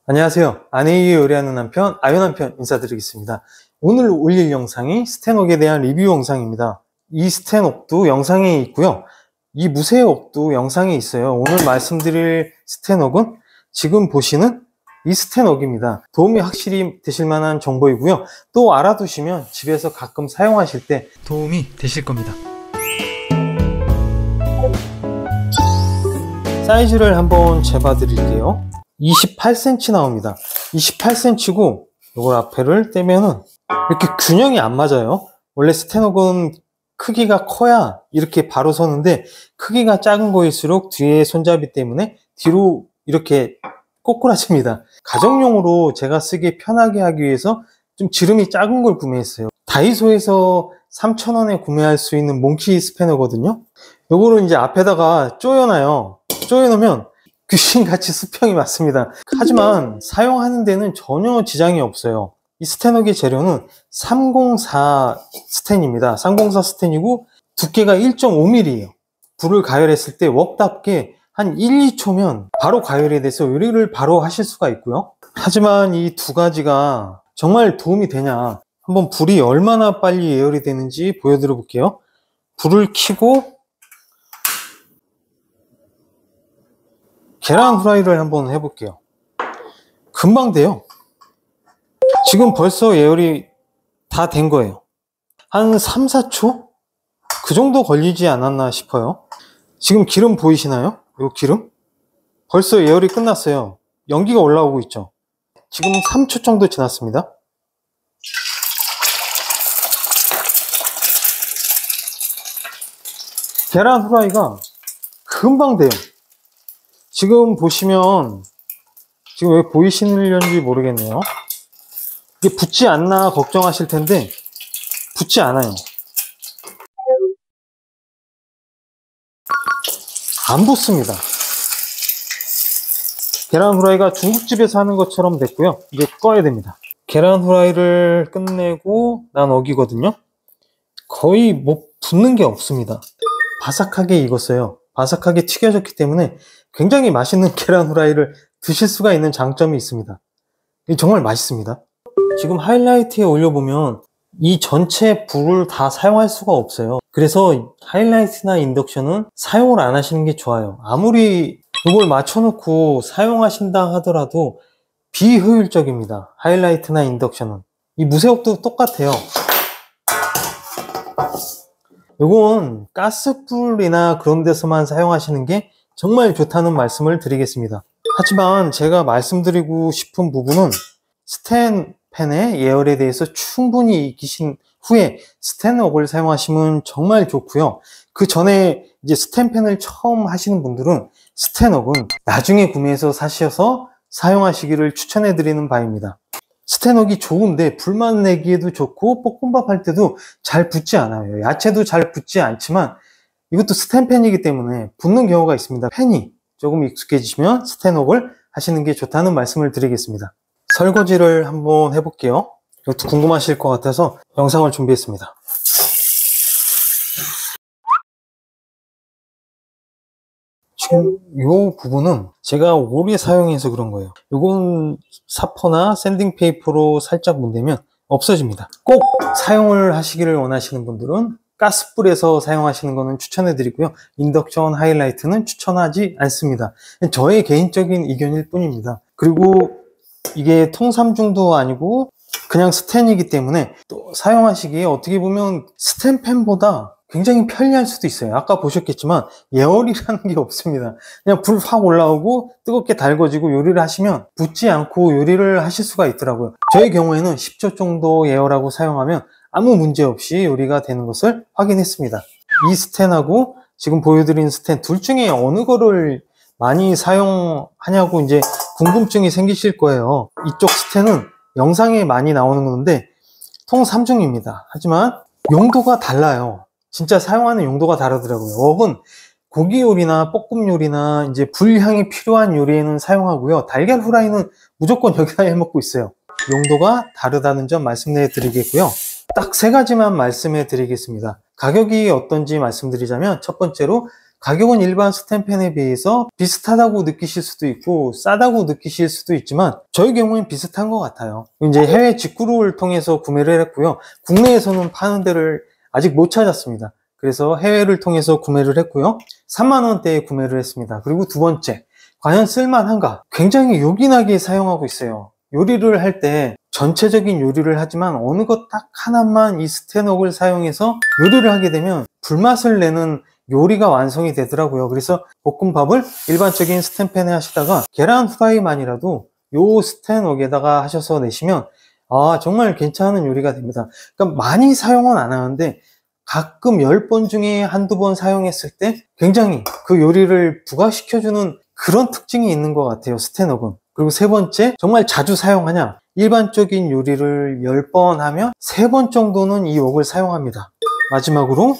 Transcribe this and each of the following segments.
안녕하세요. 아내 위해 요리하는 남편, 아요남편 인사드리겠습니다. 오늘 올릴 영상이 스텐옥에 대한 리뷰 영상입니다. 이 스텐옥도 영상에 있고요. 이 무쇠옥도 영상에 있어요. 오늘 말씀드릴 스텐옥은 지금 보시는 이 스텐옥입니다. 도움이 확실히 되실 만한 정보이고요. 또 알아두시면 집에서 가끔 사용하실 때 도움이 되실 겁니다. 사이즈를 한번 재봐 드릴게요. 28cm 나옵니다. 28cm고 이걸 앞에를 떼면은 이렇게 균형이 안 맞아요. 원래 스텐옥은 크기가 커야 이렇게 바로 서는데 크기가 작은 거일수록 뒤에 손잡이 때문에 뒤로 이렇게 꼬꾸라집니다. 가정용으로 제가 쓰기 편하게 하기 위해서 좀 지름이 작은 걸 구매했어요. 다이소에서 3,000원에 구매할 수 있는 몽키 스패너거든요. 요거를 이제 앞에다가 조여놔요. 조여놓으면 귀신같이 수평이 맞습니다. 하지만 사용하는 데는 전혀 지장이 없어요. 이 스텐옥의 재료는 304 스텐입니다. 304 스텐이고 두께가 1.5mm예요. 불을 가열했을 때 웍답게 한 1, 2초면 바로 가열이 돼서 요리를 바로 하실 수가 있고요. 하지만 이 두 가지가 정말 도움이 되냐, 한번 불이 얼마나 빨리 예열이 되는지 보여드려 볼게요. 불을 켜고 계란 후라이를 한번 해볼게요. 금방 돼요. 지금 벌써 예열이 다 된 거예요. 한 3, 4초? 그 정도 걸리지 않았나 싶어요. 지금 기름 보이시나요? 이 기름? 벌써 예열이 끝났어요. 연기가 올라오고 있죠. 지금 3초 정도 지났습니다. 계란 후라이가 금방 돼요. 지금 보시면 지금 왜 보이시는지 모르겠네요. 이게 붙지 않나 걱정하실 텐데 붙지 않아요. 안 붙습니다. 계란 후라이가 중국집에서 하는 것처럼 됐고요. 이제 꺼야 됩니다. 계란 후라이를 끝내고 난 어기거든요. 거의 뭐 붙는 게 없습니다. 바삭하게 익었어요. 바삭하게 튀겨졌기 때문에 굉장히 맛있는 계란 후라이를 드실 수가 있는 장점이 있습니다. 정말 맛있습니다. 지금 하이라이트에 올려보면 이 전체 불을 다 사용할 수가 없어요. 그래서 하이라이트나 인덕션은 사용을 안 하시는 게 좋아요. 아무리 이걸 맞춰놓고 사용하신다 하더라도 비효율적입니다. 하이라이트나 인덕션은. 이 무쇠옥도 똑같아요. 이건 가스불이나 그런 데서만 사용하시는 게 정말 좋다는 말씀을 드리겠습니다. 하지만 제가 말씀드리고 싶은 부분은 스텐팬의 예열에 대해서 충분히 익히신 후에 스텐옥을 사용하시면 정말 좋고요. 그 전에 이제 스텐팬을 처음 하시는 분들은 스텐옥은 나중에 구매해서 사셔서 사용하시기를 추천해 드리는 바입니다. 스텐옥이 좋은데 불만 내기에도 좋고 볶음밥 할 때도 잘 붙지 않아요. 야채도 잘 붙지 않지만 이것도 스텐팬이기 때문에 붙는 경우가 있습니다. 팬이 조금 익숙해지시면 스텐옥을 하시는 게 좋다는 말씀을 드리겠습니다. 설거지를 한번 해볼게요. 이것도 궁금하실 것 같아서 영상을 준비했습니다. 지금 이 부분은 제가 오래 사용해서 그런 거예요. 이건 사포나 샌딩 페이퍼로 살짝 문대면 없어집니다. 꼭 사용을 하시기를 원하시는 분들은 가스불에서 사용하시는 거는 추천해 드리고요. 인덕션 하이라이트는 추천하지 않습니다. 저의 개인적인 의견일 뿐입니다. 그리고 이게 통삼중도 아니고 그냥 스텐이기 때문에 또 사용하시기에 어떻게 보면 스텐팬보다 굉장히 편리할 수도 있어요. 아까 보셨겠지만 예열이라는 게 없습니다. 그냥 불 확 올라오고 뜨겁게 달궈지고 요리를 하시면 붙지 않고 요리를 하실 수가 있더라고요. 저의 경우에는 10초 정도 예열하고 사용하면 아무 문제 없이 요리가 되는 것을 확인했습니다. 이 스텐하고 지금 보여드린 스텐 둘 중에 어느 거를 많이 사용하냐고 이제 궁금증이 생기실 거예요. 이쪽 스텐은 영상에 많이 나오는 건데 통 3중입니다. 하지만 용도가 달라요. 진짜 사용하는 용도가 다르더라고요. 웍은 고기 요리나 볶음 요리나 이제 불향이 필요한 요리에는 사용하고요. 달걀 후라이는 무조건 여기다 해 먹고 있어요. 용도가 다르다는 점 말씀해 드리겠고요. 딱 세 가지만 말씀해 드리겠습니다. 가격이 어떤지 말씀드리자면 첫 번째로 가격은 일반 스텐팬에 비해서 비슷하다고 느끼실 수도 있고 싸다고 느끼실 수도 있지만 저희 경우엔 비슷한 것 같아요. 이제 해외 직구를 통해서 구매를 했고요. 국내에서는 파는 데를 아직 못 찾았습니다. 그래서 해외를 통해서 구매를 했고요. 3만 원대에 구매를 했습니다. 그리고 두 번째, 과연 쓸만한가? 굉장히 요긴하게 사용하고 있어요. 요리를 할 때 전체적인 요리를 하지만 어느 것 딱 하나만 이 스텐웍을 사용해서 요리를 하게 되면 불맛을 내는 요리가 완성이 되더라고요. 그래서 볶음밥을 일반적인 스텐팬에 하시다가 계란 후라이만이라도 요 스텐웍에다가 하셔서 내시면 정말 괜찮은 요리가 됩니다. 그러니까 많이 사용은 안 하는데 가끔 10번 중에 한두 번 사용했을 때 굉장히 그 요리를 부각시켜주는 그런 특징이 있는 것 같아요, 스텐웍은. 그리고 세 번째, 정말 자주 사용하냐? 일반적인 요리를 10번 하면 3번 정도는 이 웍을 사용합니다. 마지막으로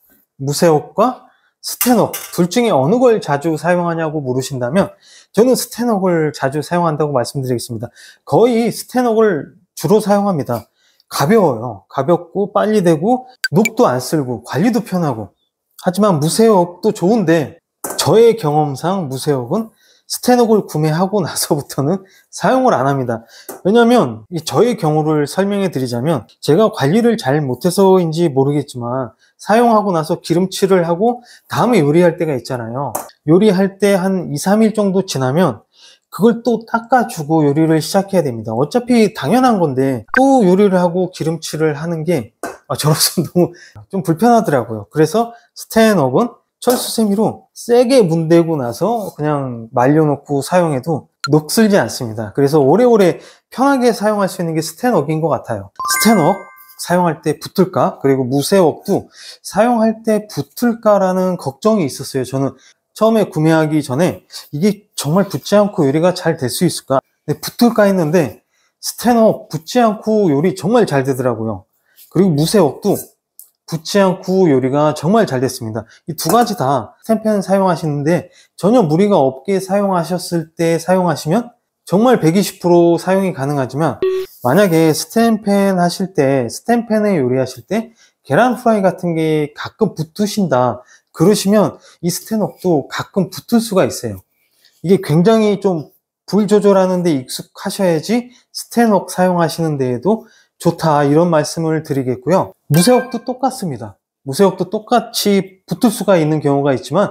무쇠웍과 스텐웍 둘 중에 어느 걸 자주 사용하냐고 물으신다면 저는 스텐웍을 자주 사용한다고 말씀드리겠습니다. 거의 스텐웍을 주로 사용합니다. 가벼워요. 가볍고 빨리 되고 녹도 안 쓸고 관리도 편하고. 하지만 무쇠웍도 좋은데 저의 경험상 무쇠웍은 스텐웍을 구매하고 나서부터는 사용을 안 합니다. 왜냐하면 저의 경우를 설명해 드리자면 제가 관리를 잘 못해서인지 모르겠지만 사용하고 나서 기름칠을 하고 다음에 요리할 때가 있잖아요. 요리할 때 한 2, 3일 정도 지나면 그걸 또 닦아주고 요리를 시작해야 됩니다. 어차피 당연한 건데 또 요리를 하고 기름칠을 하는 게 저로서 너무 좀 불편하더라고요. 그래서 스텐웍은 철수세미로 세게 문대고 나서 그냥 말려놓고 사용해도 녹슬지 않습니다. 그래서 오래오래 편하게 사용할 수 있는 게 스텐웍인 것 같아요. 스텐웍 사용할 때 붙을까? 그리고 무쇠웍도 사용할 때 붙을까라는 걱정이 있었어요. 저는 처음에 구매하기 전에 이게 정말 붙지 않고 요리가 잘 될 수 있을까? 근데 붙을까 했는데 스텐웍 붙지 않고 요리 정말 잘 되더라고요. 그리고 무쇠웍도 붙지 않고 요리가 정말 잘 됐습니다. 이 두 가지 다 스텐팬 사용하시는데 전혀 무리가 없게 사용하셨을 때 사용하시면 정말 120% 사용이 가능하지만 만약에 스텐팬 하실 때, 스텐팬에 요리하실 때 계란 후라이 같은 게 가끔 붙으신다 그러시면 이 스텐웍도 가끔 붙을 수가 있어요. 이게 굉장히 좀 불 조절하는 데 익숙하셔야지 스텐웍 사용하시는 데에도 좋다 이런 말씀을 드리겠고요. 무쇠웍도 똑같습니다. 무쇠웍도 똑같이 붙을 수가 있는 경우가 있지만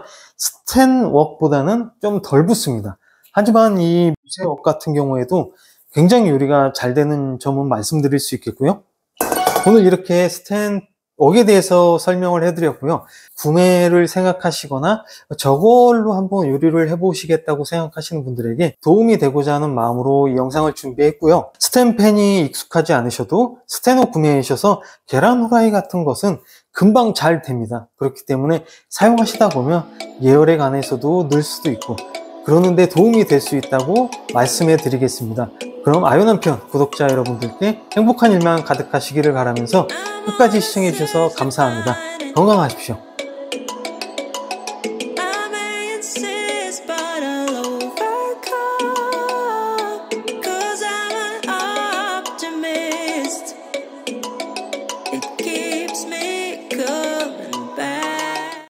스텐웍보다는 좀 덜 붙습니다. 하지만 이 무쇠웍 같은 경우에도 굉장히 요리가 잘 되는 점은 말씀드릴 수 있겠고요. 오늘 이렇게 스텐웍에 대해서 설명을 해드렸고요. 구매를 생각하시거나 저걸로 한번 요리를 해보시겠다고 생각하시는 분들에게 도움이 되고자 하는 마음으로 이 영상을 준비했고요. 스텐팬이 익숙하지 않으셔도 스텐웍 구매하셔서 계란 후라이 같은 것은 금방 잘 됩니다. 그렇기 때문에 사용하시다 보면 예열액 안에서도 늘 수도 있고 그러는데 도움이 될 수 있다고 말씀해 드리겠습니다. 그럼 아요남편 구독자 여러분들께 행복한 일만 가득하시기를 바라면서 끝까지 시청해 주셔서 감사합니다. 건강하십시오.